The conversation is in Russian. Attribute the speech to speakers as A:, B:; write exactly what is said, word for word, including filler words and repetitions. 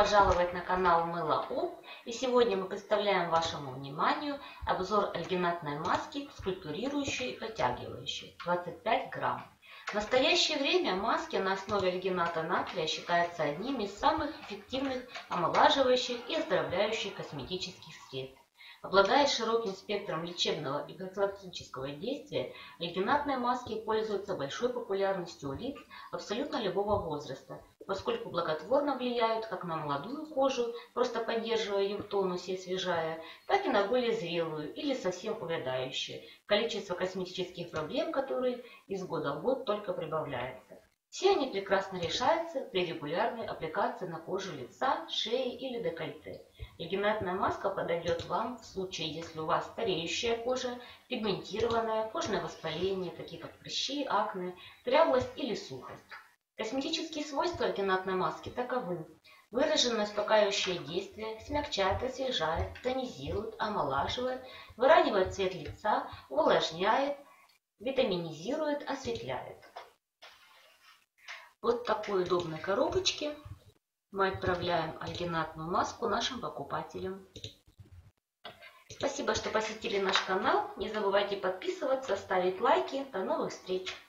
A: пожаловать на канал Мыло Об. И сегодня мы представляем вашему вниманию обзор альгинатной маски, скульптурирующей и подтягивающей, двадцать пять грамм. В настоящее время маски на основе альгината натрия считаются одними из самых эффективных омолаживающих и оздоровляющих косметических средств. Обладая широким спектром лечебного и профилактического действия, альгинатные маски пользуются большой популярностью у лиц абсолютно любого возраста, поскольку благотворно влияют как на молодую кожу, просто поддерживая ее в тонусе и освежая, так и на более зрелую или совсем увядающую, количество косметических проблем которые из года в год только прибавляется. Все они прекрасно решаются при регулярной аппликации на кожу лица, шеи или декольте. Альгинатная маска подойдет вам в случае, если у вас стареющая кожа, пигментированное, кожное воспаление, такие как прыщи, акне, дряблость или сухость. Косметические свойства альгинатной маски таковы: выраженное успокаивающее действие, смягчает, освежает, тонизирует, омолаживает, выравнивает цвет лица, увлажняет, витаминизирует, осветляет. Вот в такой удобной коробочке мы отправляем альгинатную маску нашим покупателям. Спасибо, что посетили наш канал. Не забывайте подписываться, ставить лайки. До новых встреч!